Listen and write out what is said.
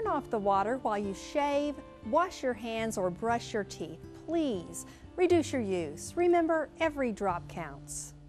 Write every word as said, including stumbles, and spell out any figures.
Turn off the water while you shave, wash your hands, or brush your teeth. Please reduce your use. Remember, every drop counts.